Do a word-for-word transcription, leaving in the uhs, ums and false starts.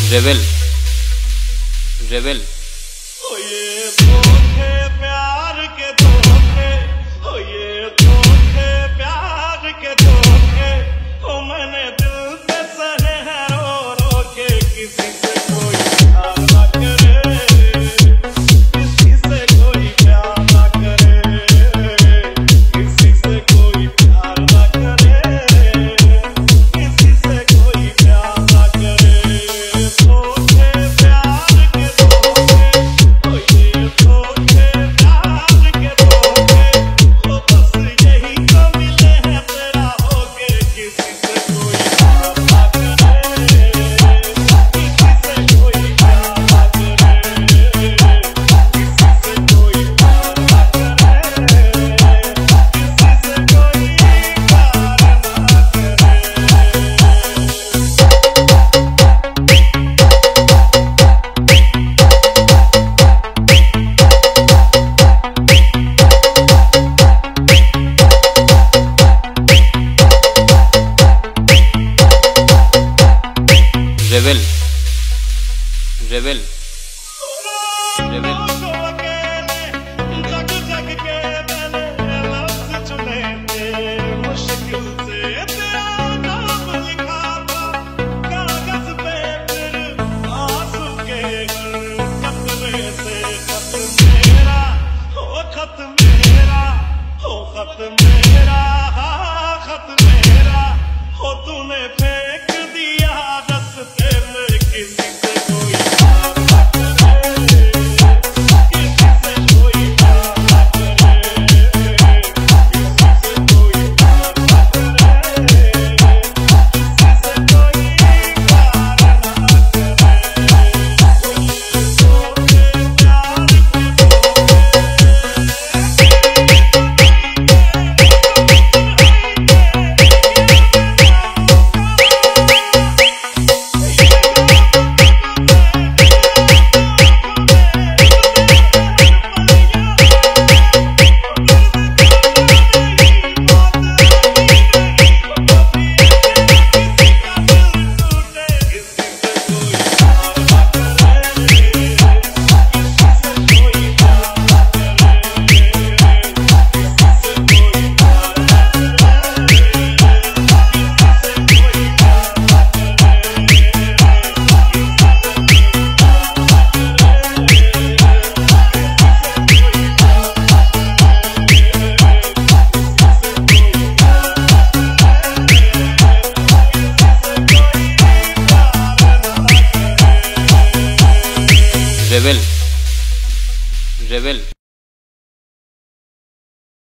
Rebel rebel ओ ये धोखे प्यार के धोखे, ओ ये धोखे प्यार के धोखे, ओ मैंने दिल पे सहे हैं रो रो के। किसी से कोई प्यार ना करे, किसी से कोई प्यार ना करे, किसी से कोई प्यार ना करे, किसी से कोई प्यार ना करे। धोखे प्यार के धोखे, ओ ये धोखे प्यार के धोखे, ओ बस यही तो मिले हैं तेरा होके। किसी से कोई प्यार ना करे, किसी से कोई प्यार ना करे, किसी से कोई प्यार ना करे, किसी से कोई रेबेल रेबेल रेबेल जग जग के मैंने लफ्ज चुने थे, मुश्किल से तेरा नाम लिखा था कागज पे, फिर आंसू के कतरे से खत मेरा, हो खत मेरा, हो खत मेरा, हाँ खत मेरा, हो तूने फेंक दिया रस्ते में। किसी से कोई प्यार ना करे, किसी से कोई प्यार ना करे, किसी से कोई प्यार ना करे, किसी से कोई प्यार ना करे। धोखे प्यार रेबेल रेबेल